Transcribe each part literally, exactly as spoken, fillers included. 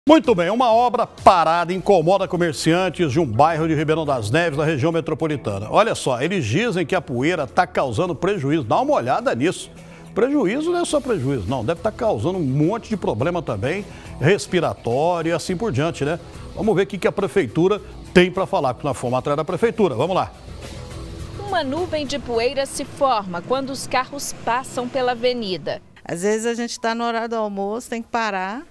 Muito bem, uma obra parada incomoda comerciantes de um bairro de Ribeirão das Neves, na região metropolitana. Olha só, eles dizem que a poeira está causando prejuízo. Dá uma olhada nisso. Prejuízo não é só prejuízo, não. Deve estar causando um monte de problema também, respiratório e assim por diante, né? Vamos ver o que a prefeitura tem para falar, porque nós fomos atrás da prefeitura. Vamos lá. Uma nuvem de poeira se forma quando os carros passam pela avenida. Às vezes a gente está no horário do almoço, tem que parar,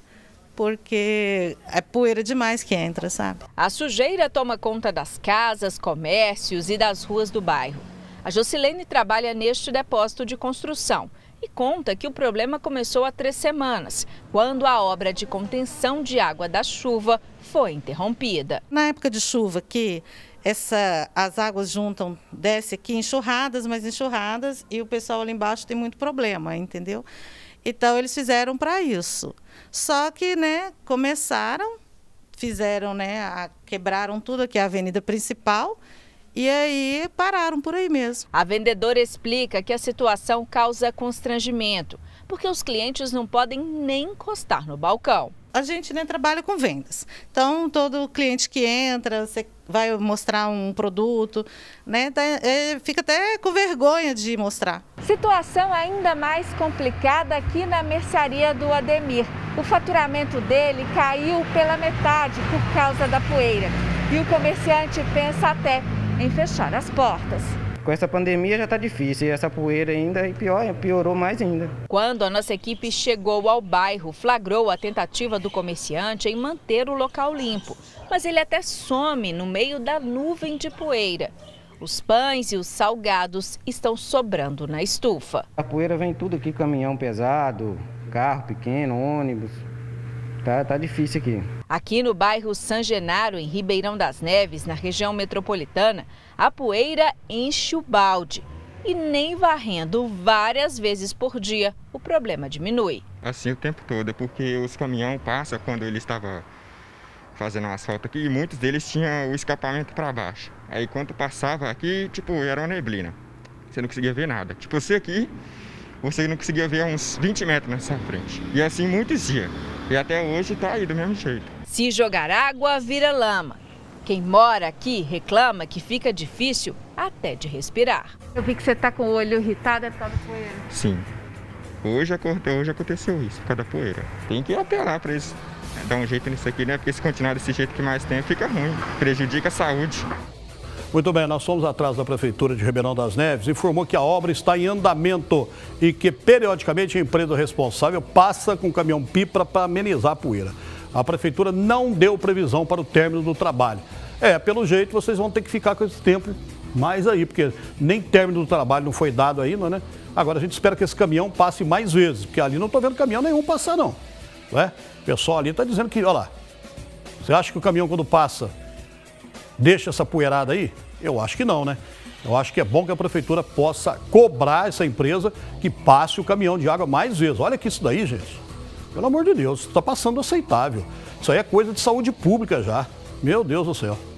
porque é poeira demais que entra, sabe? A sujeira toma conta das casas, comércios e das ruas do bairro. A Jocilene trabalha neste depósito de construção e conta que o problema começou há três semanas, quando a obra de contenção de água da chuva foi interrompida. Na época de chuva aqui, essa, as águas juntam, desce aqui enxurradas, mas enxurradas, e o pessoal ali embaixo tem muito problema, entendeu? Então eles fizeram para isso. Só que, né, começaram, fizeram, né, a, quebraram tudo aqui, a avenida principal, e aí pararam por aí mesmo. A vendedora explica que a situação causa constrangimento, porque os clientes não podem nem encostar no balcão. A gente, né, trabalha com vendas. Então, todo cliente que entra, você vai mostrar um produto, né, é, fica até com vergonha de mostrar. Situação ainda mais complicada aqui na mercearia do Ademir. O faturamento dele caiu pela metade por causa da poeira. E o comerciante pensa até em fechar as portas. Com essa pandemia já está difícil e essa poeira ainda e pior, piorou mais ainda. Quando a nossa equipe chegou ao bairro, flagrou a tentativa do comerciante em manter o local limpo. Mas ele até some no meio da nuvem de poeira. Os pães e os salgados estão sobrando na estufa. A poeira vem tudo aqui, caminhão pesado, carro pequeno, ônibus. Tá, tá difícil aqui. Aqui no bairro San Genaro, em Ribeirão das Neves, na região metropolitana, a poeira enche o balde. E nem varrendo várias vezes por dia, o problema diminui. Assim o tempo todo, porque os caminhões passam quando ele estava fazendo asfalto aqui, e muitos deles tinham o escapamento para baixo. Aí quando passava aqui, tipo, era uma neblina. Você não conseguia ver nada. Tipo, você aqui, você não conseguia ver uns vinte metros nessa frente. E assim muitos dias. E até hoje está aí do mesmo jeito. Se jogar água, vira lama. Quem mora aqui reclama que fica difícil até de respirar. Eu vi que você está com o olho irritado, é por causa da poeira. Sim. Hoje, hoje aconteceu isso, por causa da poeira. Tem que apelar para eles dar um jeito nisso aqui, né? Porque se continuar desse jeito que mais tem, fica ruim. Prejudica a saúde. Muito bem, nós fomos atrás da Prefeitura de Ribeirão das Neves, informou que a obra está em andamento e que periodicamente a empresa responsável passa com o caminhão-pipa para amenizar a poeira. A Prefeitura não deu previsão para o término do trabalho. É, pelo jeito vocês vão ter que ficar com esse tempo mais aí, porque nem término do trabalho não foi dado ainda, né? Agora a gente espera que esse caminhão passe mais vezes, porque ali não estou vendo caminhão nenhum passar não. Ué? O pessoal ali está dizendo que, olha lá, você acha que o caminhão quando passa deixa essa poeirada aí? Eu acho que não, né? Eu acho que é bom que a Prefeitura possa cobrar essa empresa que passe o caminhão de água mais vezes. Olha que isso daí, gente. Pelo amor de Deus, está passando aceitável. Isso aí é coisa de saúde pública já. Meu Deus do céu.